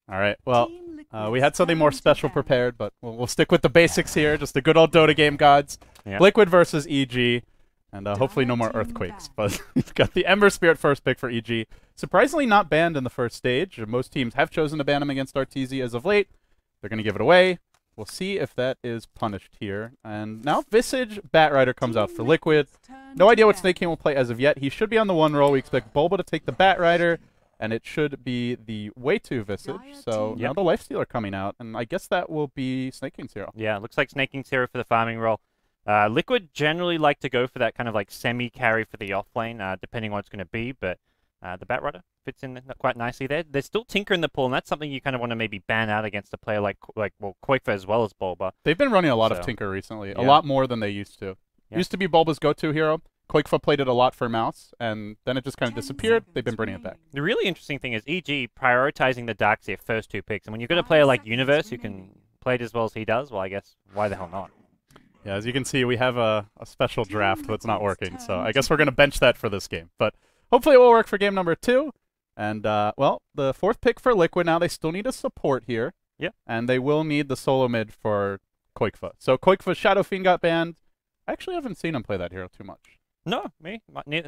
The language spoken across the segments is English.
All right. Well, we had something more special prepared, but we'll stick with the basics here. Just a good old Dota game, gods. Yeah. Liquid versus EG, and hopefully no more earthquakes. But we've got the Ember Spirit first pick for EG. Surprisingly not banned in the first stage. Most teams have chosen to ban him against Arteezy as of late. They're going to give it away. We'll see if that is punished here. And now Visage Batrider comes out for Liquid. No idea what Snake King will play as of yet. He should be on the one roll. We expect Bulba to take the Batrider, and it should be the way to Visage. So now the Lifestealer coming out, and I guess that will be Snake King's hero. Yeah, it looks like Snake King's hero for the farming role. Liquid generally like to go for that kind of like semi-carry for the offlane, depending on what it's going to be, but the Batrider fits in quite nicely there. There's still Tinker in the pool, and that's something you kind of want to maybe ban out against a player like Koifa as well as Bulba. They've been running a lot of Tinker recently, a lot more than they used to. Used to be Bulba's go-to hero. Koifa played it a lot for Mouse, and then it just kind of disappeared. They've been bringing it back. The really interesting thing is EG prioritizing the Darkseer first two picks, and when you've got a player like Universe who can play it as well as he does, well, I guess why the hell not? Yeah, as you can see, we have a special draft that's not working, so I guess we're going to bench that for this game. But hopefully it will work for game number 2. And, well, the fourth pick for Liquid now, they still need a support here. Yep. And they will need the solo mid for Koifa. So Koifa's Shadow Fiend got banned. I actually haven't seen him play that hero too much. No, me,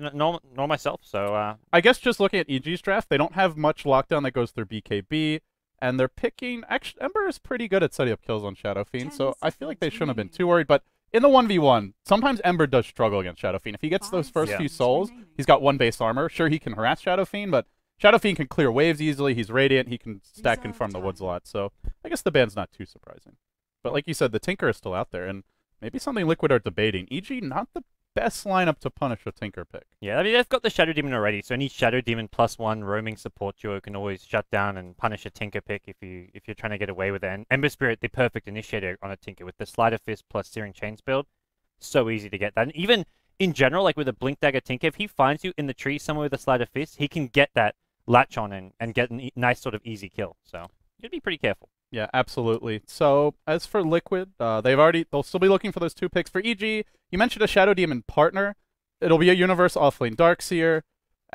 nor myself, so... I guess just looking at EG's draft, they don't have much lockdown that goes through BKB, and they're picking... Actually, Ember is pretty good at setting up kills on Shadow Fiend, so I feel like they shouldn't have been too worried, but in the 1v1, sometimes Ember does struggle against Shadow Fiend. If he gets those first few souls, he's got 1 base armor. Sure, he can harass Shadow Fiend, but Shadow Fiend can clear waves easily, he's Radiant, he can stack and farm the woods a lot, so I guess the ban's not too surprising. But like you said, the Tinker is still out there, and maybe something Liquid are debating. EG, not the best lineup to punish a Tinker pick. Yeah, I mean, they've got the Shadow Demon already, so any Shadow Demon +1 roaming support duo can always shut down and punish a Tinker pick if you're trying to get away with it. And Ember Spirit, the perfect initiator on a Tinker with the Sleight of Fist plus Searing Chains build, so easy to get that. And even in general, like with a Blink Dagger Tinker, if he finds you in the tree somewhere with a Sleight of Fist, he can get that latch on and get a nice sort of easy kill. So you should be pretty careful. Yeah, absolutely. So as for Liquid, they'll still be looking for those 2 picks for EG. You mentioned a Shadow Demon partner. It'll be a Universe offlane Darkseer,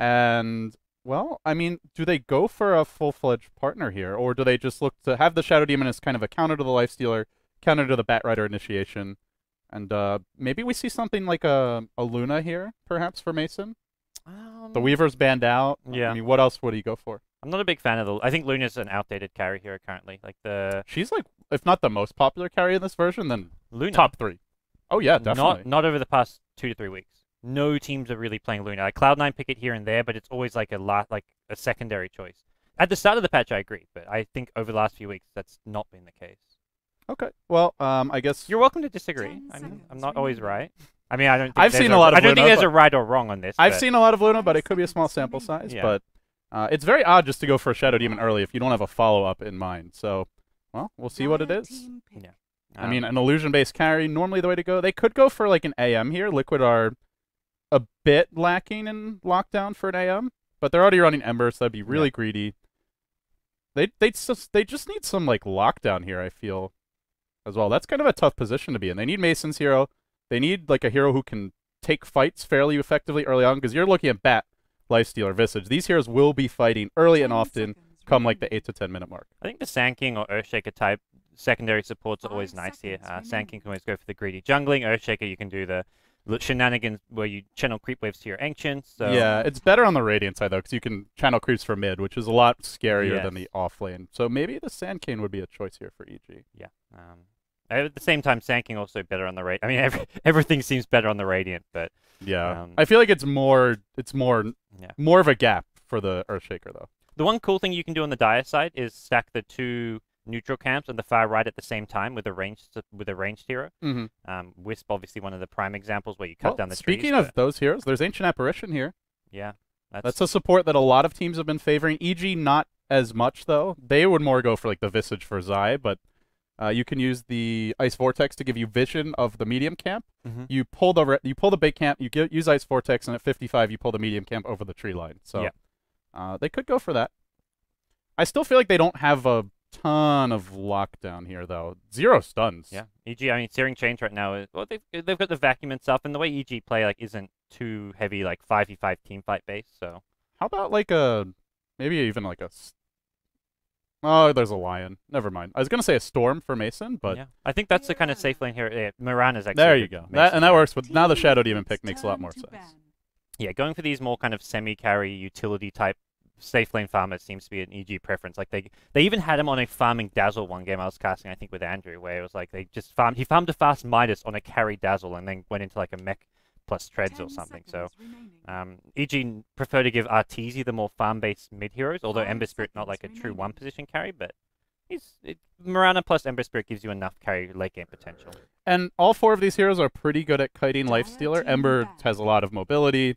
and well, I mean, do they go for a full-fledged partner here, or do they just look to have the Shadow Demon as kind of a counter to the Lifestealer, counter to the Batrider initiation, and maybe we see something like a Luna here, perhaps for Mason? The Weaver's banned out. Yeah. I mean, what else would he go for? I'm not a big fan of the... I think Luna's an outdated carry hero currently. She's like, if not the most popular carry in this version, then Luna. top 3. Oh yeah, definitely. Not over the past 2 to 3 weeks. No teams are really playing Luna. Like Cloud9 pick it here and there, but it's always like a secondary choice. At the start of the patch, I agree, but I think over the last few weeks, that's not been the case. Okay. Well, I guess you're welcome to disagree. I'm not always right. I mean, I don't. I've seen a lot of. I don't think there's a right or wrong on this. I've seen a lot of Luna, but it could be a small sample size. Yeah. But it's very odd just to go for a Shadow Demon early if you don't have a follow-up in mind. So, well, we'll see what it is. Yeah. I mean, an illusion-based carry, normally the way to go. They could go for like an AM here. Liquid are a bit lacking in lockdown for an AM, but they're already running Ember, so that'd be really greedy. They just need some like lockdown here, I feel, as well. That's kind of a tough position to be in. They need Mason's hero. They need like a hero who can take fights fairly effectively early on, because you're looking at Bat, Lifestealer, Visage. These heroes will be fighting early and often come like the 8 to 10 minute mark. I think the Sand King or Earthshaker type secondary supports are always nice here. Sand King can always go for the greedy jungling. Earthshaker, you can do the shenanigans where you channel creep waves to your Ancients. So. Yeah, it's better on the Radiant side, though, because you can channel creeps for mid, which is a lot scarier than the off lane. So maybe the Sand King would be a choice here for EG. Yeah. At the same time, Sand King also better on the Radiant. I mean, everything seems better on the Radiant, but... Yeah. I feel like it's more of a gap for the Earthshaker, though. The one cool thing you can do on the Dire side is stack the 2 neutral camps on the far right at the same time with a ranged hero. Wisp, obviously, one of the prime examples where you cut down the trees. Speaking of those heroes, there's Ancient Apparition here. Yeah. That's a support that a lot of teams have been favoring. EG not as much, though. They would more go for like the Visage for Zai, but you can use the Ice Vortex to give you vision of the medium camp. You pull the big camp, use Ice Vortex, and at 55 you pull the medium camp over the tree line. So they could go for that. I still feel like they don't have a ton of lockdown here, though. 0 stuns. Yeah, EG. I mean, Searing Chains right now is they've got the vacuum and stuff, and the way EG play isn't too heavy, like 5v5 team fight based. So how about like maybe even like Oh, there's a Lion. Never mind. I was going to say a Storm for Mason, but... Yeah. I think that's the kind of safe lane here. Yeah, Mirana's actually... There you go. That works, but now the Shadow Demon pick makes a lot more sense. Yeah, going for these more kind of semi-carry utility type safe lane farmers seems to be an EG preference. Like they even had him on a farming Dazzle one game I was casting, I think, with Andrew, where it was like they just farmed... He farmed a fast Midas on a carry Dazzle and then went into like a mech plus treads or something. So EG prefer to give Arteezy the more farm-based mid-heroes, although Ember Spirit not like a true one-position carry, but Mirana plus Ember Spirit gives you enough carry late game potential. And all 4 of these heroes are pretty good at kiting Lifestealer. Ember has a lot of mobility,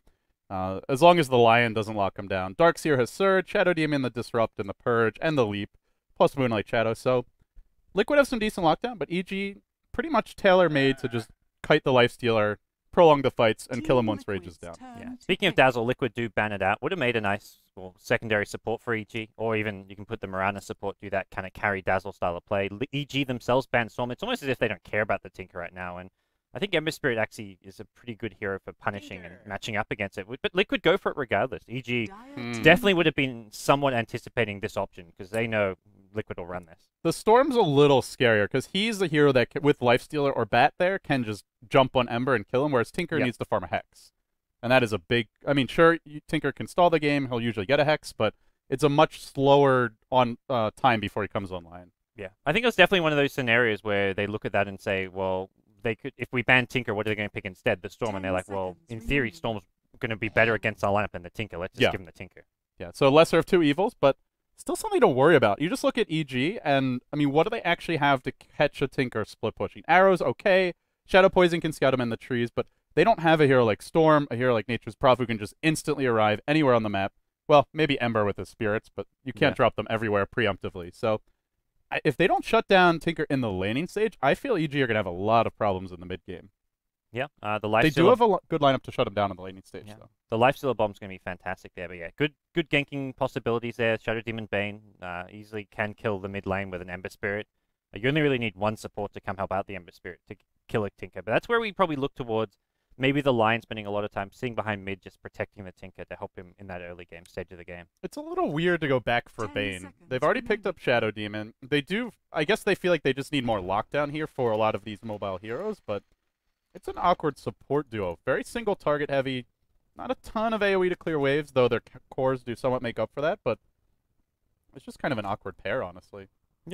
as long as the Lion doesn't lock him down. Darkseer has Surge, Shadow Demon, the Disrupt, and the Purge, and the Leap, plus Moonlight Shadow. So Liquid have some decent lockdown, but EG pretty much tailor-made to just kite the Lifestealer, prolong the fights, and kill him once Rage is down. Yeah. Speaking of Dazzle, Liquid do ban it out. Would have made a nice secondary support for EG, or even you can put the Mirana support, do that kind of carry Dazzle style of play. EG themselves ban Storm. It's almost as if they don't care about the Tinker right now, and I think Ember Spirit actually is a pretty good hero for punishing and matching up against it. But Liquid go for it regardless. EG definitely would have been somewhat anticipating this option, because they know Liquid will run this. The Storm's a little scarier, because he's a hero that, with Lifestealer or Bat there, can just jump on Ember and kill him, whereas Tinker needs to farm a Hex. And that is a big... I mean, sure, Tinker can stall the game, he'll usually get a Hex, but it's a much slower time before he comes online. Yeah, I think it's definitely one of those scenarios where they look at that and say, well, they could, if we ban Tinker, what are they going to pick instead? The Storm, and they're like, well, in theory, Storm's going to be better against our lineup than the Tinker. Let's just give him the Tinker. Yeah, so lesser of 2 evils, but still something to worry about. You just look at EG, and, I mean, what do they actually have to catch a Tinker split pushing? Arrows, okay. Shadow Poison can scout him in the trees, but they don't have a hero like Storm, a hero like Nature's Prophet who can just instantly arrive anywhere on the map. Well, maybe Ember with his spirits, but you can't drop them everywhere preemptively. So if they don't shut down Tinker in the laning stage, I feel EG are going to have a lot of problems in the mid game. Yeah, the Lifestealer... They do have a good lineup to shut them down in the laning stage, though. The Lifestealer Bomb's going to be fantastic there, but yeah, good ganking possibilities there. Shadow Demon Bane easily can kill the mid lane with an Ember Spirit. You only really need one support to come help out the Ember Spirit to kill a Tinker, but that's where we probably look towards maybe the Lion spending a lot of time sitting behind mid, just protecting the Tinker to help him in that early game stage of the game. It's a little weird to go back for Bane. They've already picked up Shadow Demon. They do... I guess they feel like they just need more lockdown here for a lot of these mobile heroes, but it's an awkward support duo. Very single target heavy. Not a ton of AoE to clear waves, though their cores do somewhat make up for that, but it's just kind of an awkward pair, honestly. Yeah.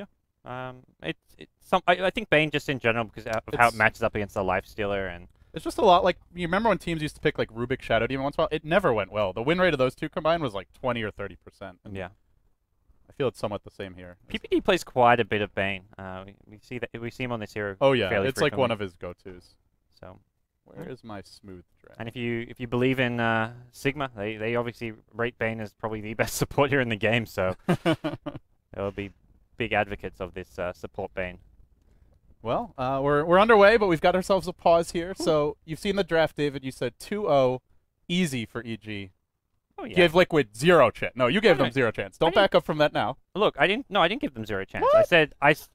I think Bane just in general, because of how it matches up against the Lifestealer, and it's just a lot like, you remember when teams used to pick like Rubik Shadow Demon once in a while? It never went well. The win rate of those two combined was like 20 or 30%. Yeah. I feel it's somewhat the same here. PPD plays quite a bit of Bane. We see him on this hero. Oh yeah, fairly it's frequently. Like one of his go-tos. So where is my smooth draft? And if you believe in Sigma, they obviously rate Bane as probably the best support here in the game. So they'll be big advocates of this support Bane. Well, we're underway, but we've got ourselves a pause here. So you've seen the draft, David. You said 2-0, easy for EG. Oh, yeah. Give Liquid 0 chance. No, you gave them 0 chance. Don't back up from that now. Look, I didn't give them 0 chance. What? I said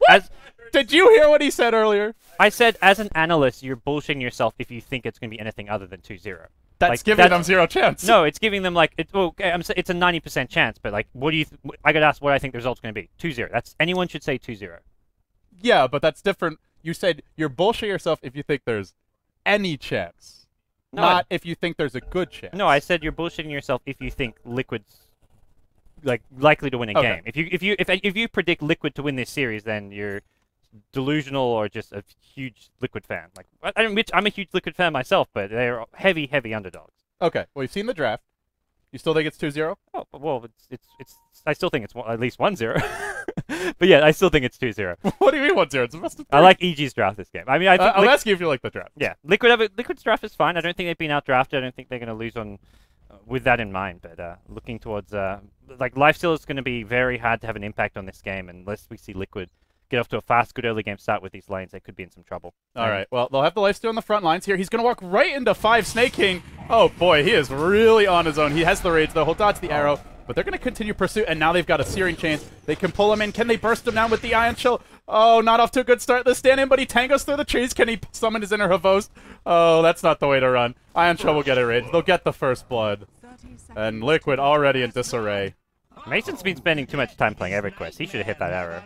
Did you hear what he said earlier? I said as an analyst, you're bullshitting yourself if you think it's going to be anything other than 2-0. That's giving them 0 chance. No, it's giving them like it's a 90% chance, but like what do you I got asked what I think the result's going to be. 2-0. That's anyone should say 2-0. Yeah, but that's different. You said you're bullshitting yourself if you think there's any chance. No, not if you think there's a good chance. No, I said you're bullshitting yourself if you think Liquid's like likely to win a game. If you predict Liquid to win this series, then you're delusional or just a huge Liquid fan. Like I'm a huge Liquid fan myself, but they're heavy underdogs. Okay, well, you've seen the draft. You still think it's 2-0? Oh, well, it's. I still think it's at least 1-0. But yeah, I still think it's 2-0. What do you mean 1-0? It's the best of 3. I like EG's draft this game. I mean, I'm asking if you like the draft. Yeah, Liquid's draft is fine. I don't think they've been outdrafted. I don't think they're going to lose on with that in mind. But looking towards like Lifestealer is going to be very hard to have an impact on this game unless we see Liquid get off to a fast, good early game start with these lanes. They could be in some trouble. All right. Well, they'll have the Lifestealer on the front lines here. He's going to walk right into 5 Snake King. Oh, boy. He is really on his own. He has the rage, though. He'll dodge the arrow. But they're going to continue pursuit, and now they've got a Searing Chains. They can pull him in. Can they burst him down with the Ion Chill? Oh, not off to a good start. The stand-in, but he tangos through the trees. Can he summon his inner Havost? Oh, that's not the way to run. Ion Chill will get a rage. They'll get the first blood. And Liquid already in disarray. Mason's been spending too much time playing EverQuest. He should have hit that arrow.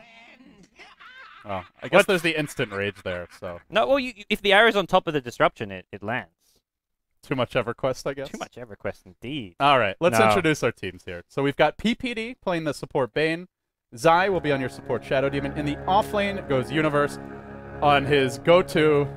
Oh, I guess there's the instant rage there, so. No, well, if the arrow's on top of the disruption, it lands. Too much EverQuest, I guess. Too much EverQuest, indeed. All right, let's introduce our teams here. So we've got PPD playing the support Bane. Zai will be on your support Shadow Demon. In the off lane goes Universe on his go-to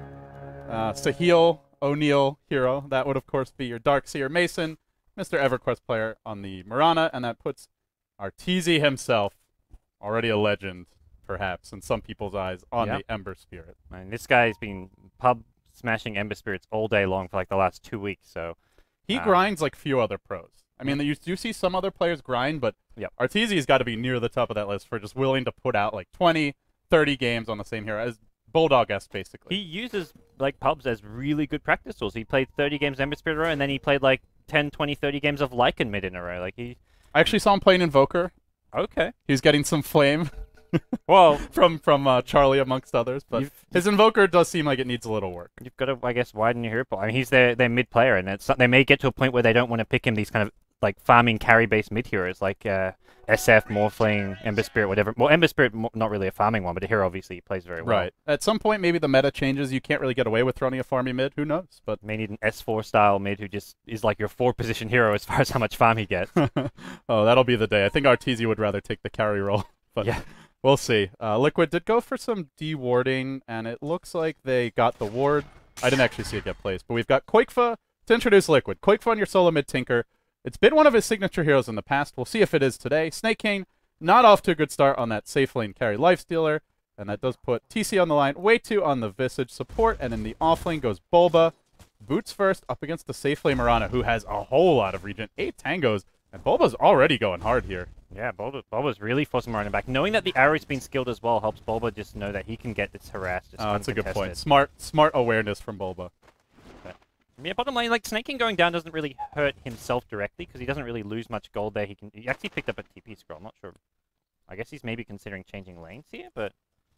Sahil O'Neal hero. That would, of course, be your Darkseer Mason, Mr. EverQuest player on the Mirana, and that puts Arteezy himself, already a legend, perhaps, in some people's eyes, on the Ember Spirit. I mean, this guy's been pub smashing Ember Spirits all day long for like the last 2 weeks, so... He grinds like few other pros. I mean, you do see some other players grind, but Arteezy's got to be near the top of that list for just willing to put out like 20, 30 games on the same hero, as Bulldog-esque, basically. He uses like pubs as really good practice tools. He played 30 games Ember Spirit in a row, and then he played like 10, 20, 30 games of Lycan mid in a row. Like I actually saw him playing Invoker. Okay. He's getting some flame. Well, from Charlie amongst others, but his Invoker does seem like it needs a little work. You've got to, I guess, widen your hero pool. I mean, he's their mid player, and they may get to a point where they don't want to pick him these kind of like farming carry-based mid heroes like SF, Morphling, Ember Spirit, whatever. Well, Ember Spirit not really a farming one, but a hero obviously he plays very well. Right. At some point, maybe the meta changes. You can't really get away with running a farmy mid. Who knows? But may need an S4 style mid who just is like your 4-position hero as far as how much farm he gets. Oh, that'll be the day. I think Arteezy would rather take the carry role, but yeah. We'll see. Liquid did go for some dewarding, and it looks like they got the ward. I didn't actually see it get placed, but we've got Koikfa to introduce Liquid. Koikfa on your solo mid Tinker. It's been one of his signature heroes in the past. We'll see if it is today. Snake King, not off to a good start on that safe lane carry Lifestealer, and that does put TC on the line. Way 2 on the Visage support, and in the off lane goes Bulba. Boots first up against the safe lane Mirana, who has a whole lot of regen. 8 tangos, and Bulba's already going hard here. Yeah, Bulba's really forcing Mirana back. Knowing that the arrow's been skilled as well helps Bulba just know that he can get this harassed. Oh, that's a good point. Smart awareness from Bulba. Yeah, bottom line, like Snake King going down doesn't really hurt himself directly because he doesn't really lose much gold there. He actually picked up a TP scroll. I'm not sure. I guess he's maybe considering changing lanes here, but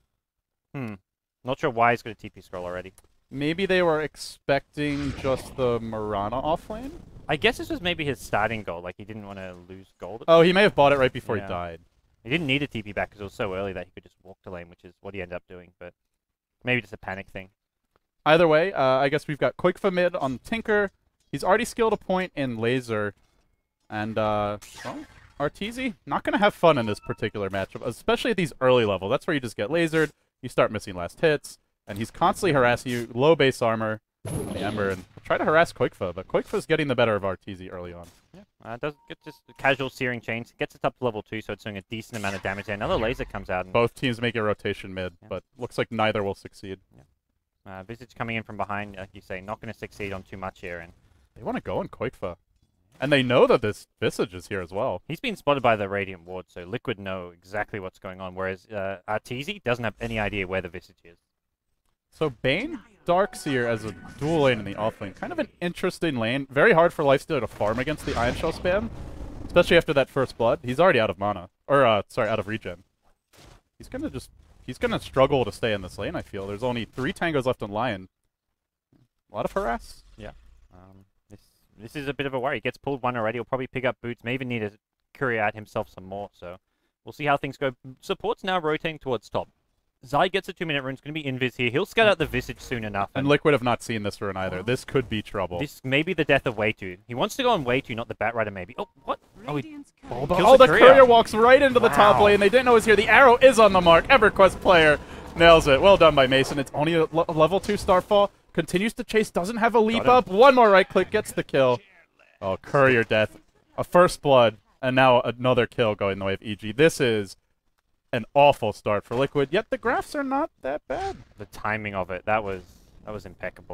not sure why he's got a TP scroll already. Maybe they were expecting just the Mirana offlane? I guess this was maybe his starting goal. Like he didn't want to lose gold. Oh, he may have bought it right before he died. He didn't need a TP back because it was so early that he could just walk to lane, which is what he ended up doing. But maybe just a panic thing. Either way, I guess we've got Koikfa mid on Tinker. He's already skilled a point in Laser. And, well, Arteezy, not going to have fun in this particular matchup, especially at these early levels. That's where you just get lasered, you start missing last hits, and he's constantly harassing you, low base armor on the Ember, and try to harass Koikfa, but Koikfa's getting the better of Arteezy early on. Yeah, does get just casual searing chains, gets it up to level 2, so it's doing a decent amount of damage there. Another laser comes out. And both teams make a rotation mid, but looks like neither will succeed. Visage coming in from behind, like you say, not going to succeed on too much here. And they want to go on Koikfa. And they know that this Visage is here as well. He's been spotted by the Radiant Ward, so Liquid know exactly what's going on, whereas Arteezy doesn't have any idea where the Visage is. So Bane, Darkseer as a dual lane in the off lane. Kind of an interesting lane. Very hard for Lifestealer to farm against the Ion Shell spam, especially after that first blood. He's already out of mana. Or, sorry, out of regen. He's going to just... He's going to struggle to stay in this lane, I feel. There's only 3 tangos left in Lion. A lot of harass. Yeah. This is a bit of a worry. He gets pulled one already. He'll probably pick up boots. May even need to courier out himself some more. So we'll see how things go. Support's now rotating towards top. Zai gets a 2-minute rune. It's going to be Invis here. He'll scout out the Visage soon enough. And Liquid have not seen this rune either. This could be trouble. This may be the death of Wei2. He wants to go on Wei2, not the Batrider maybe. Oh, what? Oh, the courier walks right into the top lane. They didn't know it was here. The arrow is on the mark. EverQuest player nails it. Well done by Mason. It's only a level 2 Starfall. Continues to chase. Doesn't have a leap up. One more right click. Gets the kill. Oh, courier death. A first blood. And now another kill going the way of EG. This is an awful start for Liquid. Yet the graphs are not that bad. The timing of it. That was impeccable.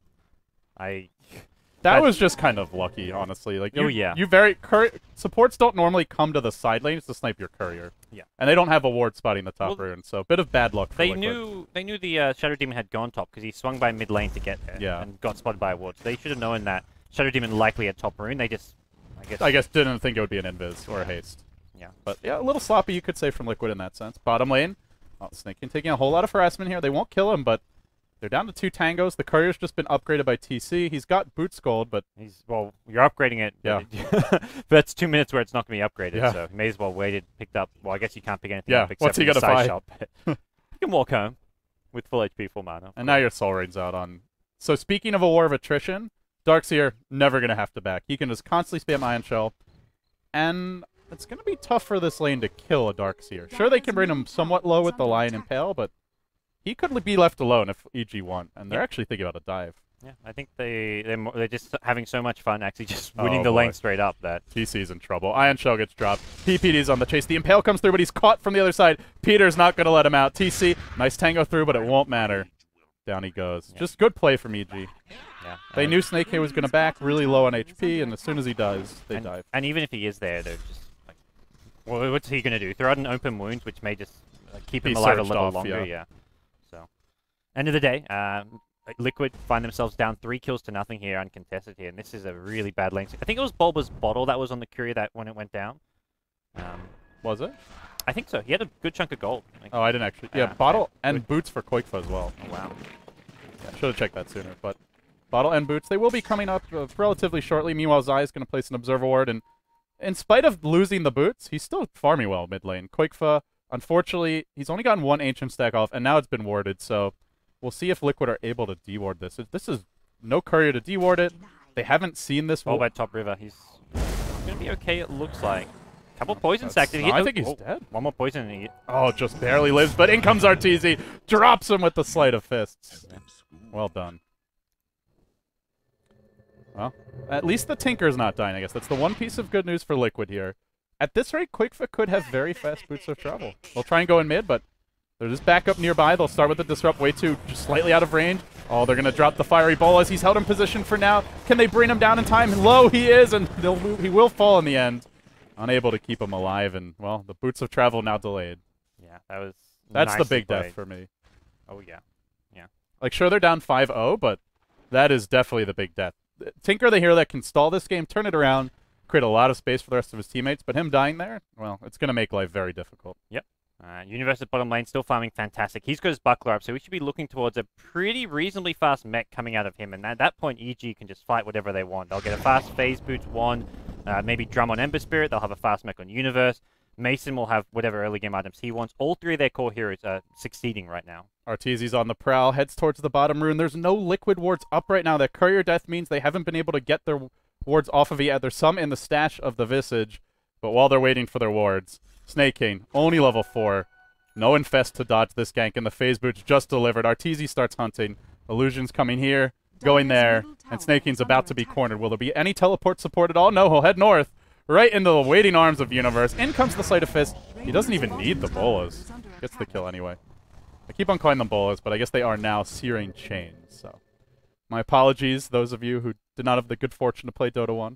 That was just kind of lucky, honestly. Like, supports don't normally come to the side lanes to snipe your courier. Yeah. And they don't have a ward spotting the top rune, so a bit of bad luck for They Liquid. knew the Shadow Demon had gone top because he swung by mid lane to get there. Yeah. And got spotted by a ward. So they should have known that Shadow Demon likely had top rune. They just, I guess didn't think it would be an invis or a haste. Yeah. But yeah, a little sloppy, you could say, from Liquid in that sense. Bottom lane. Oh, Snake King taking a whole lot of harassment here. They won't kill him, but They're down to 2 tangos. The courier's just been upgraded by TC. He's got Boots Gold, but well, you're upgrading it. Yeah. But that's 2 minutes where it's not going to be upgraded. Yeah. So you may as well waited, picked up. Well, I guess you can't pick anything Yeah, up except what's he from the gonna side buy? shop. You can walk home with full HP, full mana. and now your Soul Rain's out on. So speaking of a war of attrition, Darkseer never gonna have to back. He can just constantly spam Ion Shell, and it's gonna be tough for this lane to kill a Darkseer. Sure, they can bring him somewhat low with the Lion Impale, but he could be left alone if EG won, and they're actually thinking about a dive. Yeah, I think they're just having so much fun actually just winning Oh, the boy. lane straight up that TC's in trouble. Ion Shell gets dropped. PPD's on the chase. The Impale comes through, but he's caught from the other side. Peter's not going to let him out. TC, nice tango through, but it won't matter. Down he goes. Yeah. Just good play from EG. yeah. They knew Snake was going to back really low on HP, and as soon as he does, they and, dive. and even if he is there, they're just like, well, what's he going to do? Throw out an open wound, which may just keep him Be alive a surged little off, longer. yeah. Yeah. So, end of the day, Liquid find themselves down 3 kills to nothing here, uncontested here, and this is a really bad lane. I think it was Bulba's bottle that was on the Courier that when it went down. Was it? I think so. He had a good chunk of gold. Like, Oh, I didn't actually. Yeah, Yeah, Bottle yeah. and Boots for Koikfa as well. oh, wow. Yeah, should have checked that sooner. But Bottle and Boots, they will be coming up relatively shortly. Meanwhile, Zai is going to place an Observer Ward, and in spite of losing the Boots, he's still farming well mid lane. Koikfa, unfortunately, he's only gotten 1 Ancient stack off, and now it's been warded, so we'll see if Liquid are able to deward this. This is no Courier to deward it. They haven't seen this. All by top river. He's going to be okay, it looks like. Couple poison That's- stacks. no, I think he's dead. One more poison. And he, Oh, just barely lives, but in comes Arteezy. Drops him with the Sleight of Fists. Well done. Well, at least the Tinker's not dying, I guess. That's the one piece of good news for Liquid here. At this rate, Quickfoot could have very fast Boots of Travel. They'll try and go in mid, but they're just back up nearby. They'll start with the Disrupt way too, just slightly out of range. Oh, they're going to drop the Fiery Bolas. He's held in position for now. Can they bring him down in time? Low he is, and he will fall in the end. Unable to keep him alive, and, well, the Boots of Travel now delayed. yeah, that was That's the nicely big played. death for me. Oh, yeah. Yeah. Like, sure, they're down 5-0, but that is definitely the big death. Tinker, the hero that can stall this game, turn it around, create a lot of space for the rest of his teammates, but him dying there, well, it's going to make life very difficult. Universe at bottom lane, still farming fantastic. He's got his buckler up, so we should be looking towards a pretty reasonably fast mech coming out of him. And at that point, EG can just fight whatever they want. They'll get a fast Phase Boots wand, maybe Drum on Ember Spirit. They'll have a fast mech on Universe. Mason will have whatever early game items he wants. All 3 of their core heroes are succeeding right now. Arteezy's on the prowl, heads towards the bottom rune. There's no Liquid wards up right now. That Courier Death means they haven't been able to get their wards off of yet. There's some in the stash of the Visage, but while they're waiting for their wards, Snake King, only level 4. No Infest to dodge this gank, and the Phase Boots just delivered. Arteezy starts hunting. Illusion's coming here, going there, and Snake King's about to be cornered. Will there be any teleport support at all? No, he'll head north, right into the waiting arms of Universe. In comes the Sleight of Fist. He doesn't even need the bolas. Gets the kill anyway. I keep on calling them bolas, but I guess they are now Searing Chains. So, my apologies, those of you who did not have the good fortune to play Dota 1.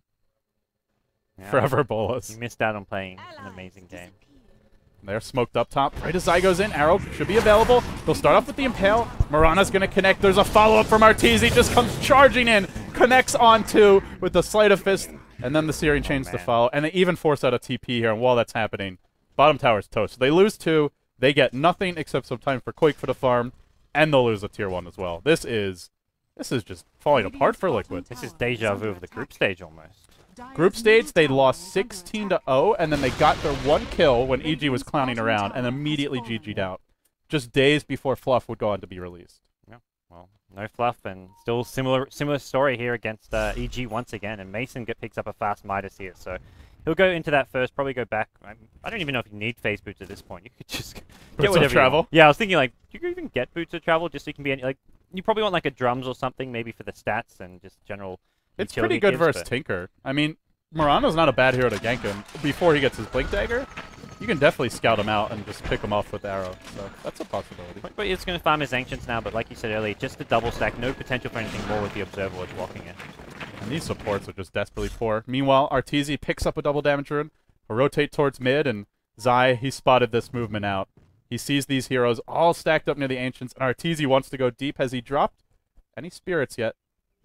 Yeah, Forever bolas. You missed out on playing an amazing game. They're smoked up top. Right as Zai goes in, Arrow should be available. They'll start off with the Impale. Marana's going to connect. There's a follow-up from Arteezy. Just comes charging in. Connects on 2 with the Sleight of Fist. And then the Searing Chains to man. follow. And they even force out a TP here. And while that's happening, bottom tower's toast. So they lose 2. They get nothing except some time for Quake for the farm. And they'll lose a tier 1 as well. This is just falling apart for Liquid. This is deja vu of the group stage almost. Group stage, they lost 16-0, and then they got their 1 kill when EG was clowning around, and immediately GG'd out, just days before Fluff would go on to be released. Yeah, well, no fluff, and still similar story here against EG once again, and Mason picks up a fast Midas here, so he'll go into that first, probably go back. I don't even know if you need Phase Boots at this point. You could just get Boots of whatever you Travel? want. Yeah, I was thinking, like, do you even get Boots of Travel just so you can be any, like, you probably want, like, a Drums or something, maybe for the stats and just general It's utility pretty good gives, versus but- Tinker. I mean, Murano's not a bad hero to gank him. Before he gets his Blink Dagger, you can definitely scout him out and just pick him off with Arrow. So that's a possibility. But it's going to farm his Ancients now, but like you said earlier, just a double stack, no potential for anything more with the Observer Ward blocking it. And these supports are just desperately poor. Meanwhile, Arteezy picks up a double damage rune. He'll rotate towards mid, and Zai, he spotted this movement out. He sees these heroes all stacked up near the Ancients, and Arteezy wants to go deep. Has he dropped any spirits yet?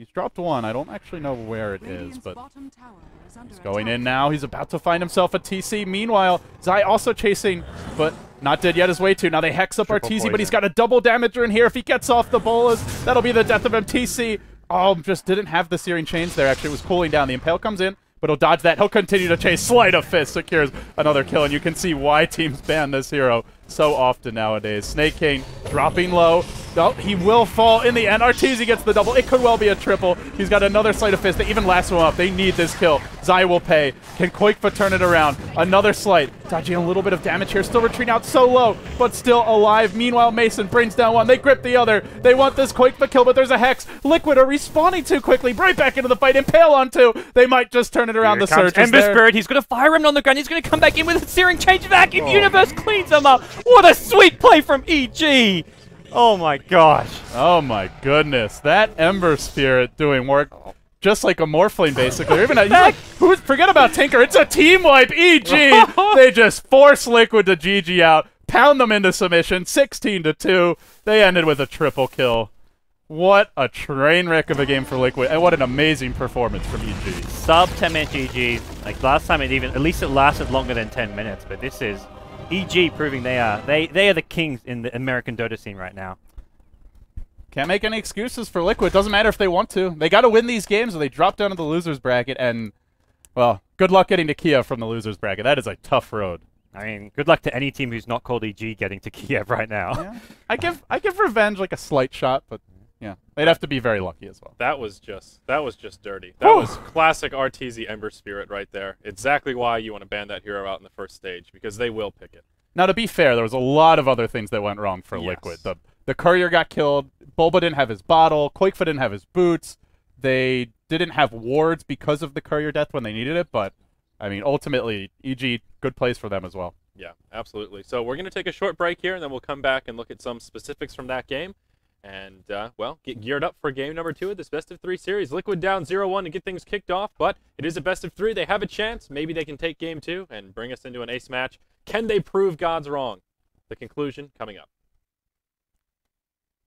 He's dropped one. I don't actually know where it is, but he's going in now. He's about to find himself a TC. Meanwhile, Zai also chasing, but not dead yet is way too. Now they hex up Arteezy, but he's got a double damager in here. If he gets off the bolas, that'll be the death of MTC. Oh, just didn't have the Searing Chains there. Actually, it was cooling down. The Impale comes in, but he'll dodge that. He'll continue to chase. Sleight of Fist secures another kill, and you can see why teams ban this hero so often nowadays. Snake King dropping low. Oh, he will fall in the end. Arteezy gets the double. It could well be a triple. He's got another Sleight of Fist. They even last him up. They need this kill. Zai will pay. Can Koikfa turn it around? Another Sleight. Dodging a little bit of damage here. Still retreating out so low, but still alive. Meanwhile, Mason brings down one. They grip the other. They want this Koikfa kill, but there's a Hex. Liquid are respawning too quickly. Right back into the fight. Impale on two. They might just turn it around. The Surge is Ember there. Spirit. He's going to fire him on the ground. He's going to come back in with a Searing Change Vacuum. Universe cleans him up. What a sweet play from EG. Oh my gosh. Oh my goodness. That Ember Spirit doing work just like a Morphling, basically. Or even he's like, forget about Tinker. It's a team wipe. EG. They just force Liquid to GG out, pound them into submission, 16-2. They ended with a triple kill. What a train wreck of a game for Liquid, and what an amazing performance from EG. Sub 10-minute GG. Like last time, at least it lasted longer than 10 minutes. But this is EG proving they are the kings in the American Dota scene right now. Can't make any excuses for Liquid. Doesn't matter if they want to. They got to win these games, or they drop down to the losers bracket. And well, good luck getting to Kiev from the losers bracket. That is a tough road. I mean, good luck to any team who's not called EG getting to Kiev right now. Yeah. I give Revenge like a slight shot, but yeah, they'd have to be very lucky as well. That was just dirty. That was classic Arteezy Ember Spirit right there. Exactly why you want to ban that hero out in the first stage, because they will pick it. Now, to be fair, there was a lot of other things that went wrong for Liquid. The Courier got killed. Bulba didn't have his bottle. Koikfa didn't have his boots. They didn't have wards because of the Courier death when they needed it. But, I mean, ultimately, EG, good plays for them as well. Yeah, absolutely. So we're going to take a short break here, and then we'll come back and look at some specifics from that game. And, well, get geared up for game number 2 of this best-of-3 series. Liquid down 0-1 to get things kicked off, but it is a best-of-3. They have a chance. Maybe they can take game 2 and bring us into an ace match. Can they prove gods wrong? The conclusion coming up.